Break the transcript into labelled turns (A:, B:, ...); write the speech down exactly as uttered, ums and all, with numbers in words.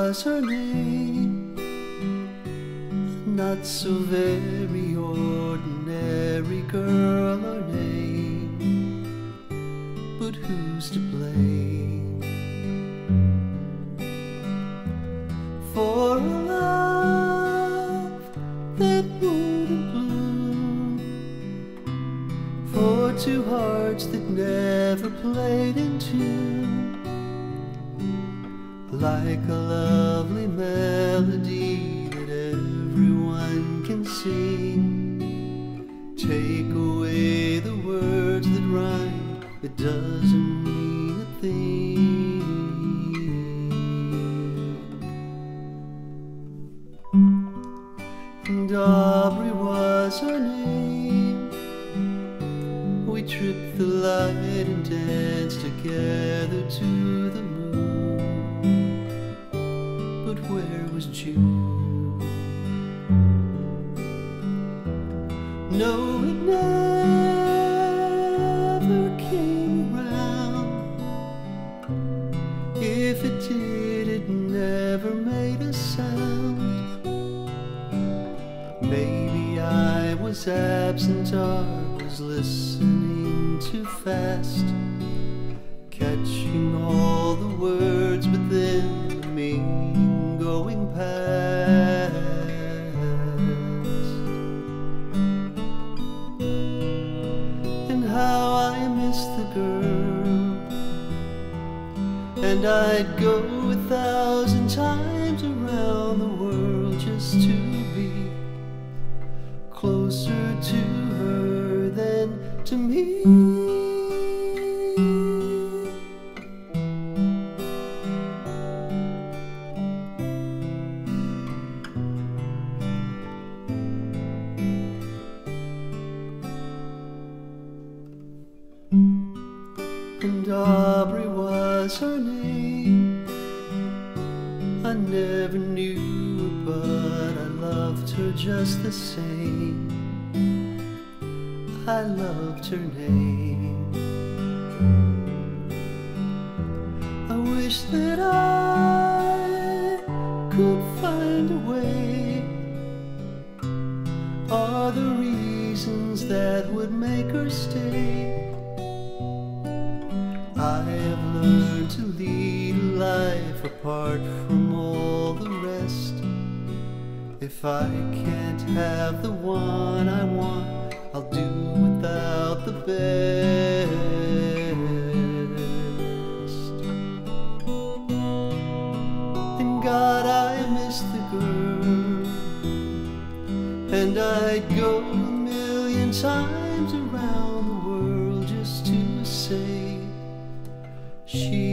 A: was her name, not so very ordinary girl or name, but who's to blame for a love that wouldn't bloom, for two hearts that never played in tune, like a lovely melody that everyone can sing. Take away the words that rhyme, it doesn't mean a thing. And Aubrey was her name. We tripped the light and danced together to the moon. But where was June? No, it never came around. If it did, it never made a sound. Maybe I was absent or was listening too fast, catching all the words, but then the meaning going past. And how I miss the girl, and I'd go a thousand times around the world just to be closer to her than to me. And Aubrey was her name. I never knew her, but I loved her just the same. I loved her name. I wish that I could find a way, all the reasons that would make her stay. I have learned to lead a life apart from all the rest. If I can't have the one I want, I'll do without the best. And God, I miss the girl, and I'd go a million times around the world just to say she